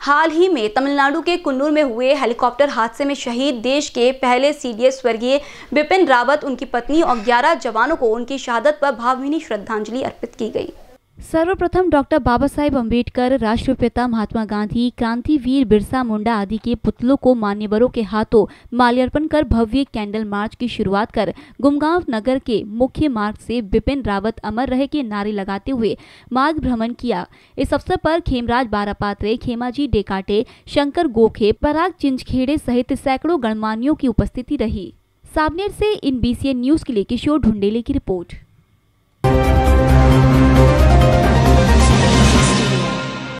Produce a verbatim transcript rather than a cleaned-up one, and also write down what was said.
हाल ही में तमिलनाडु के कुन्नूर में हुए हेलीकॉप्टर हादसे में शहीद देश के पहले सीडीएस स्वर्गीय बिपिन रावत, उनकी पत्नी और ग्यारह जवानों को उनकी शहादत पर भावभीनी श्रद्धांजलि अर्पित की गई। सर्वप्रथम डॉक्टर बाबा साहेब अम्बेडकर, राष्ट्रपिता महात्मा गांधी, क्रांतिवीर बिरसा मुंडा आदि के पुतलों को मान्यवरों के हाथों माल्यार्पण कर भव्य कैंडल मार्च की शुरुआत कर गुमगांव नगर के मुख्य मार्ग से बिपिन रावत अमर रहे के नारे लगाते हुए मार्ग भ्रमण किया। इस अवसर पर खेमराज बारापात्रे, खेमाजी डेकाटे, शंकर गोखे, पराग चिंचखेड़े सहित सैकड़ों गणमान्यों की उपस्थिति रही। सावनेर से इन बीसीएन न्यूज के लिए किशोर ढुंडेले की रिपोर्ट।